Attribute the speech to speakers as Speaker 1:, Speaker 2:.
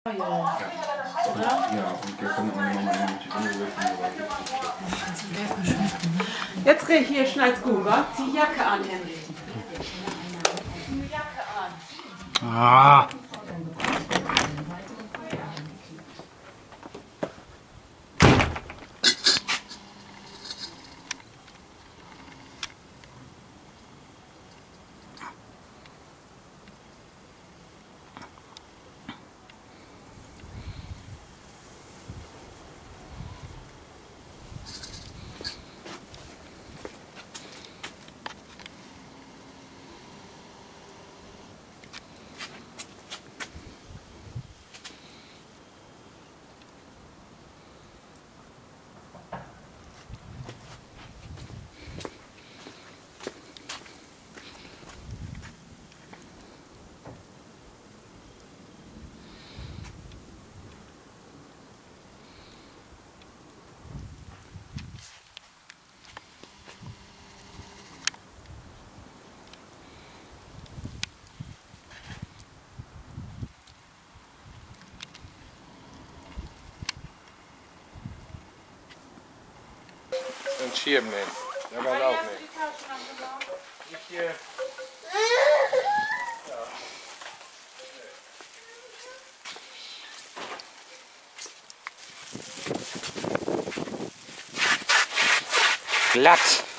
Speaker 1: Ja, und wir können auch nochmal mit die Wunde wechseln.
Speaker 2: Jetzt hier schneid's gut, wa? Zieh Jacke an, Henry. Zieh Jacke an.
Speaker 3: Ah.
Speaker 4: Ein Schirm nehmen. Der war auch nicht. Ich,
Speaker 3: Glatt.